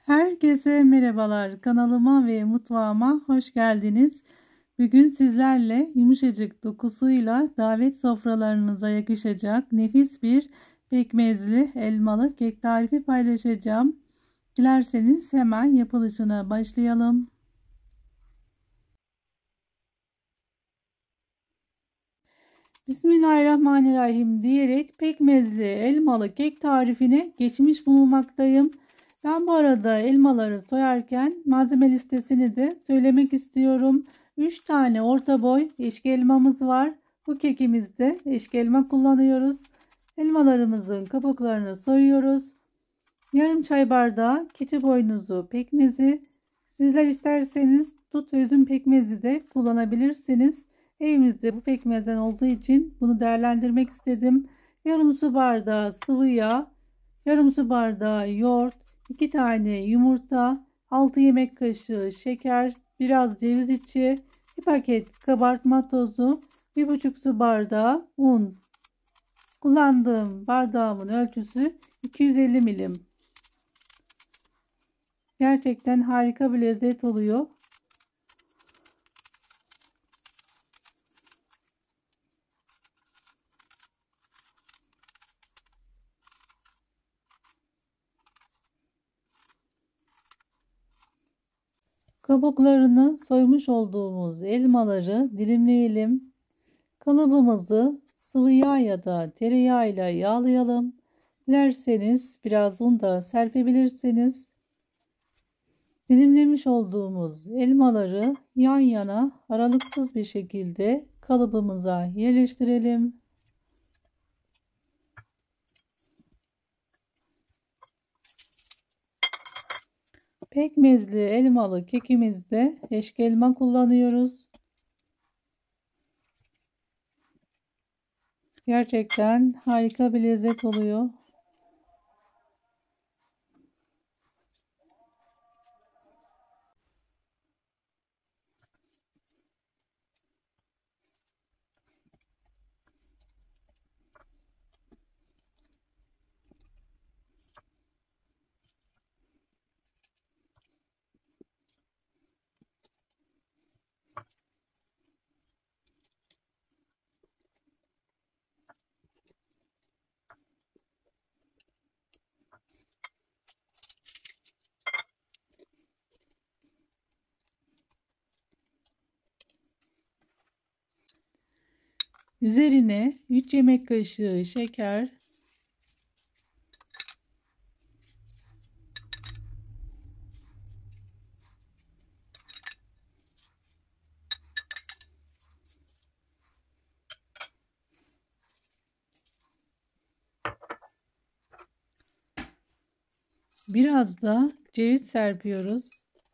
Herkese merhabalar. Kanalıma ve mutfağıma hoş geldiniz. Bugün sizlerle yumuşacık dokusuyla davet sofralarınıza yakışacak nefis bir pekmezli elmalı kek tarifi paylaşacağım. Dilerseniz hemen yapılışına başlayalım. Bismillahirrahmanirrahim diyerek pekmezli elmalı kek tarifine geçmiş bulunmaktayım. Ben bu arada elmaları soyarken malzeme listesini de söylemek istiyorum. 3 tane orta boy eşki elmamız var. Bu kekimizde eşki elma kullanıyoruz. Elmalarımızın kabuklarını soyuyoruz. Yarım çay bardağı keçi boynuzu pekmezi. Sizler isterseniz dut ve üzüm pekmezi de kullanabilirsiniz. Evimizde bu pekmezden olduğu için bunu değerlendirmek istedim. Yarım su bardağı sıvı yağ, yarım su bardağı yoğurt, 2 tane yumurta, 6 yemek kaşığı şeker, biraz ceviz içi, 1 paket kabartma tozu, 1,5 su bardağı un. Kullandığım bardağımın ölçüsü 250 milim. Gerçekten harika bir lezzet oluyor. Kabuklarını soymuş olduğumuz elmaları dilimleyelim. Kalıbımızı sıvı yağ ya da tereyağı ile yağlayalım. Dilerseniz biraz un da serpebilirsiniz. Dilimlemiş olduğumuz elmaları yan yana aralıksız bir şekilde kalıbımıza yerleştirelim. Pekmezli elmalı kekimizde eşki elma kullanıyoruz. Gerçekten harika bir lezzet oluyor. Üzerine 3 yemek kaşığı şeker, biraz da ceviz serpiyoruz.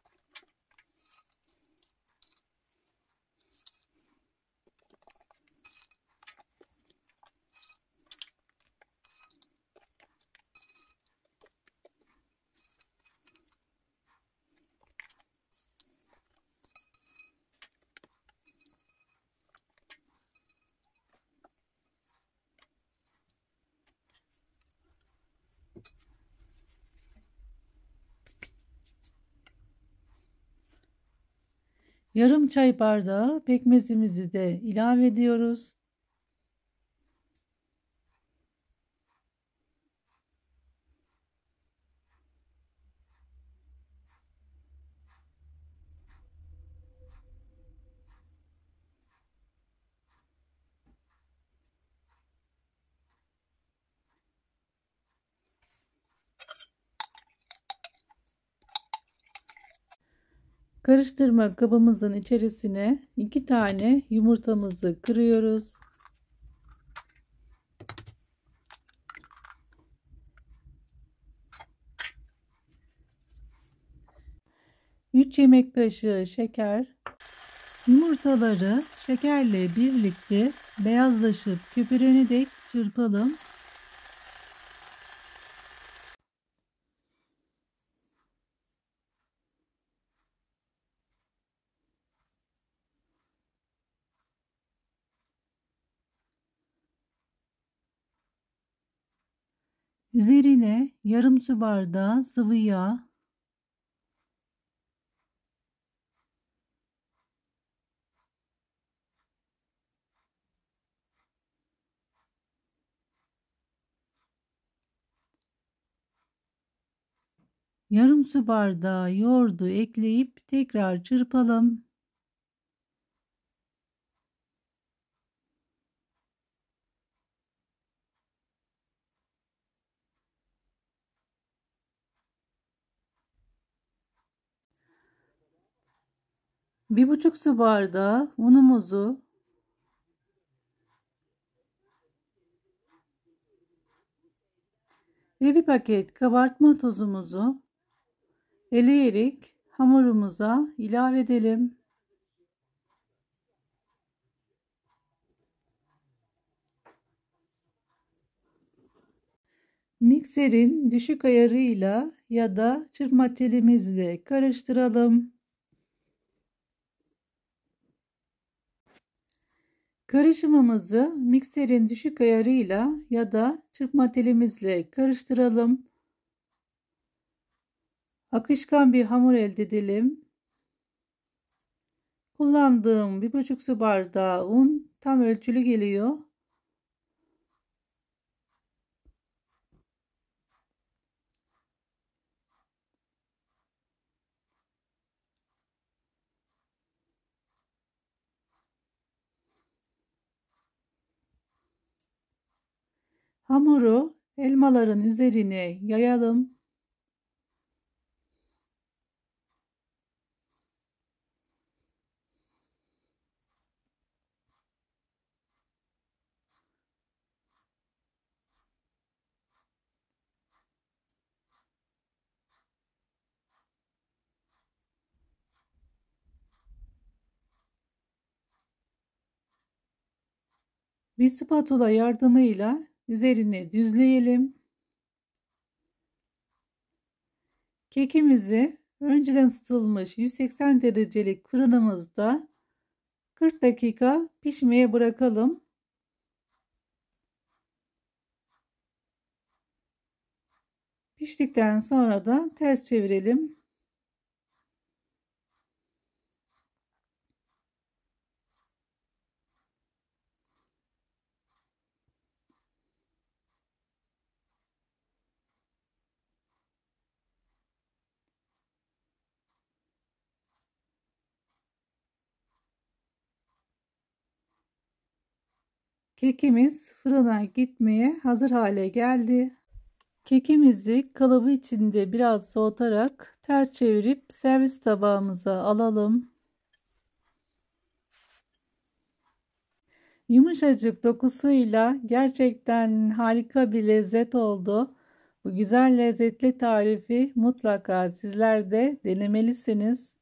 Yarım çay bardağı pekmezimizi de ilave ediyoruz. Karıştırma kabımızın içerisine 2 tane yumurtamızı kırıyoruz. 3 yemek kaşığı şeker. Yumurtaları şekerle birlikte beyazlaşıp köpürene dek çırpalım. Üzerine yarım su bardağı sıvı yağ, Yarım su bardağı yoğurdu ekleyip tekrar çırpalım. Bir buçuk su bardağı unumuzu, ve bir paket kabartma tozumuzu eleyerek hamurumuza ilave edelim. Mikserin düşük ayarıyla ya da çırpma telimizle karıştıralım. Karışımımızı mikserin düşük ayarıyla ya da çırpma telimizle karıştıralım. Akışkan bir hamur elde edelim. Kullandığım 1,5 su bardağı un tam ölçülü geliyor. Hamuru elmaların üzerine yayalım. Bir spatula yardımıyla üzerine düzleyelim. Kekimizi önceden ısıtılmış 180 derecelik fırınımızda 40 dakika pişmeye bırakalım. Piştikten sonra da ters çevirelim. Kekimiz fırına gitmeye hazır hale geldi. Kekimizi kalıbı içinde biraz soğutarak ters çevirip servis tabağımıza alalım. Yumuşacık dokusuyla gerçekten harika bir lezzet oldu. Bu güzel lezzetli tarifi mutlaka sizler de denemelisiniz.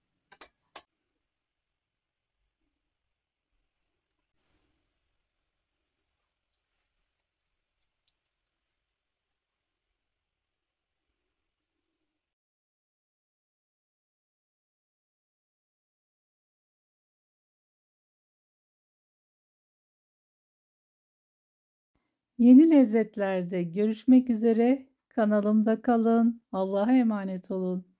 Yeni lezzetlerde görüşmek üzere. Kanalımda kalın. Allah'a emanet olun.